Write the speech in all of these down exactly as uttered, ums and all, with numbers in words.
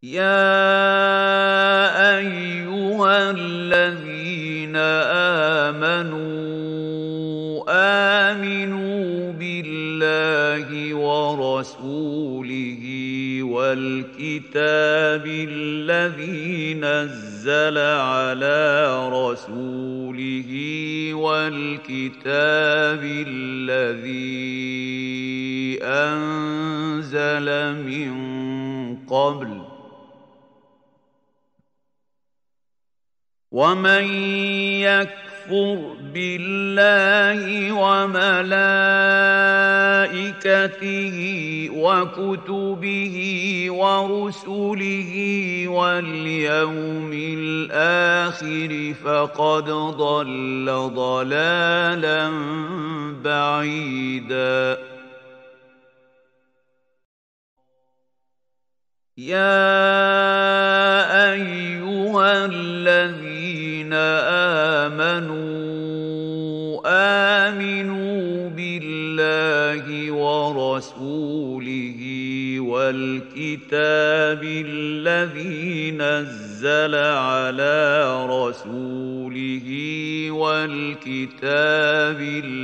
يَا أَيُّهَا الَّذِينَ آمَنُوا آمِنُوا بِاللَّهِ وَرَسُولِهِ وَالْكِتَابِ الَّذِي نَزَّلَ عَلَىٰ رَسُولِهِ وَالْكِتَابِ الَّذِي أَنزَلَ مِن قَبْلُ ۚ وَمَن يَكْفُرْ بِاللَّهِ وَمَلَائِكَتِهِ وَكُتُبِهِ وَرُسُلِهِ وَالْيَوْمِ الْآخِرِ فَقَدْ ضَلَّ ضَلَالًا بَعِيدًا. يَا أَيُّهَا الَّذِينَ آمَنُوا آمِنُوا بِاللَّهِ وَرَسُولِهِ وَالْكِتَابِ الَّذِي نَزَّلَ عَلَىٰ رَسُولِهِ وَالْكِتَابِ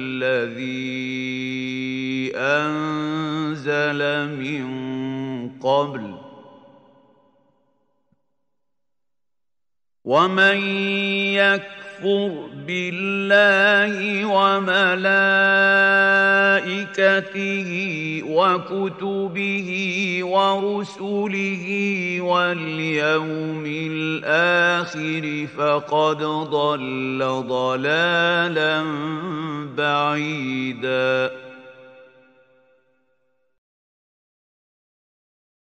الَّذِي أَنزَلَ مِن قَبْلُ ۚ وَمَن يَكْفُرْ بِاللَّهِ وَمَلَائِكَتِهِ وَكُتُبِهِ وَرُسُلِهِ وَالْيَوْمِ الْآخِرِ فَقَدْ ضَلَّ ضَلَالًا بَعِيدًا.